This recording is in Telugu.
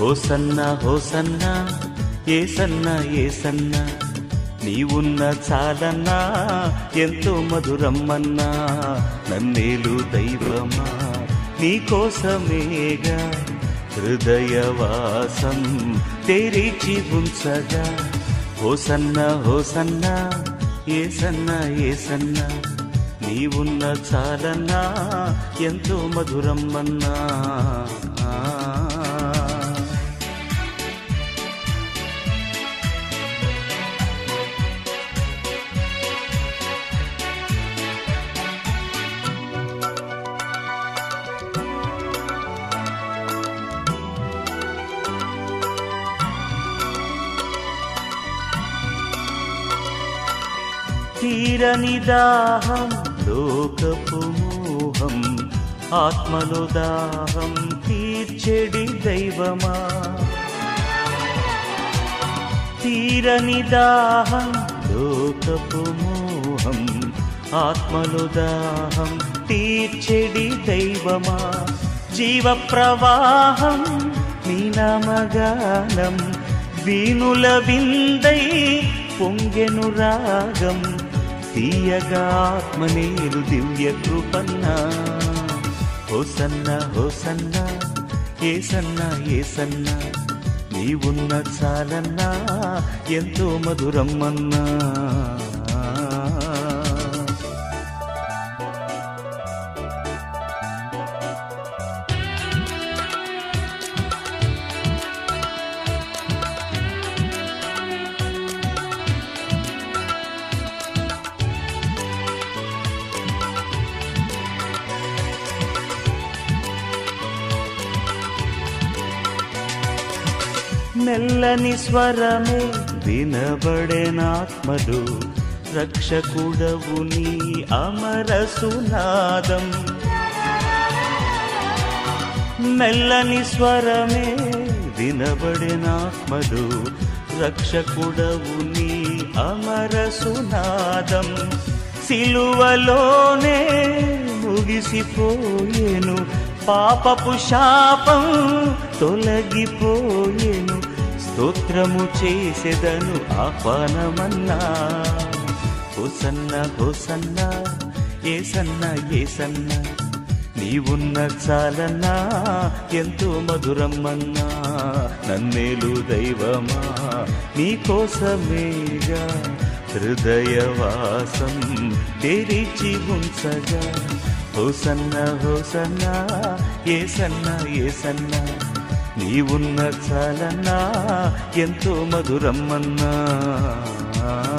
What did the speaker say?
హోసన్నా హోసన్నా ఏసన్నా ఏసన్నా నీవున్న చాలన్నా ఎంతో మధురమ్మన్నా నన్నేలు దైవమా నీకోసమేగా హృదయవాసం తెరిచి ఉంచగా హోసన్నా హోసన్నా ఏసన్నా ఏసన్నా నీవున్న చాలన్నా ఎంతో మధురమ్మన్నా తీరని దాహం లోకపు మోహం ఆత్మలో దాహం తీర్చెడి దైవమా తీరని దాహం లోకపు మోహం ఆత్మలో దాహం తీర్చెడి దైవమా జీవ ప్రవాహం నీ నామగానం వీణుల విందై పొంగెను రాగం తీయగా ఆత్మనేలు దివ్య కృపన్నా హోసన్నా హోసన్నా ఏసన్నా ఏసన్నా నీవున్న చాలన్నా ఎంతో మధురమ్మన్నా మెల్లని స్వరమే వినబడేనాత్మలు రక్షకుడవు నీ అమర సునాదం మెల్లని స్వరమే వినబడేనాత్మలు రక్షకుడవు నీ అమర సునాదం సిలువలోనే ముగిసిపోయేను పాపపు శాపం తొలగిపోయేను స్తోత్రము చేసెదను ఆహ్వానమన్నా హోసన్నా హోసన్నా ఏసన్నా ఏసన్నా నీవున్న చాలన్నా ఎంతో మధురమ్మన్నా నన్నేలు దైవమా నీకోసమేగా హృదయవాసం తెరిచి ఉంచగా హోసన్నా హోసన్నా ఏసన్నా ఏసన్నా నీవున్న చాలన్నా ఎంతో మధురమ్మన్నా